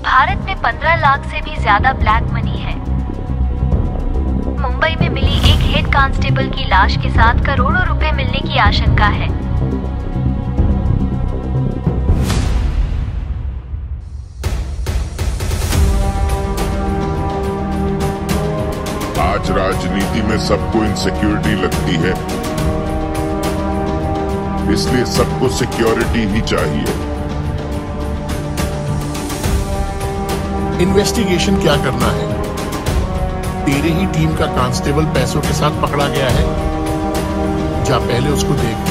भारत में 15 लाख से भी ज्यादा ब्लैक मनी है। मुंबई में मिली एक हेड कांस्टेबल की लाश के साथ करोड़ों रुपए मिलने की आशंका है। आज राजनीति में सबको इनसिक्योरिटी लगती है, इसलिए सबको सिक्योरिटी ही चाहिए। इन्वेस्टिगेशन क्या करना है? तेरे ही टीम का कांस्टेबल पैसों के साथ पकड़ा गया है, जा पहले उसको देख।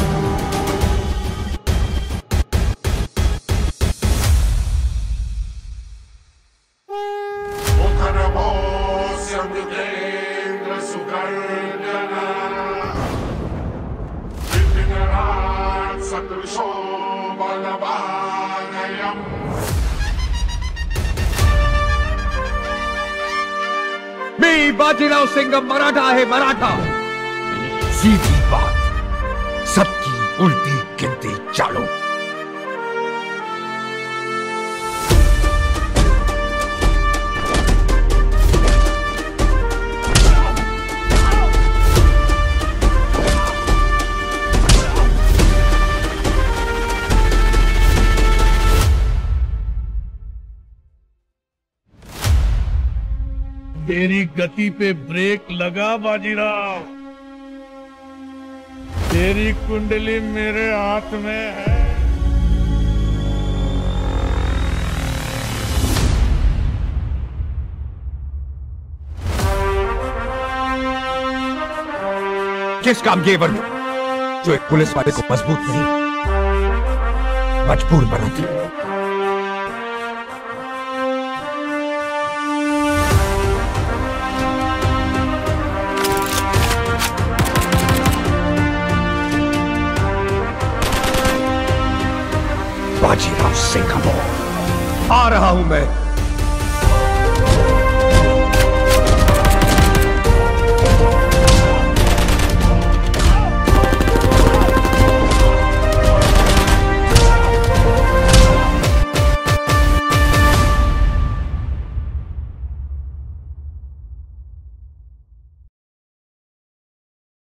मी बाजीराव सिंघम मराठा है, मराठा। सीधी बात, सबकी उल्टी गिनती चालू। तेरी गति पे ब्रेक लगा बाजीराव। तेरी कुंडली मेरे हाथ में है। किस काम के वर्ग जो एक पुलिस वाले को मजबूत नहीं मजबूर बनाती। बाजीराव सिंघम आ रहा हूं मैं।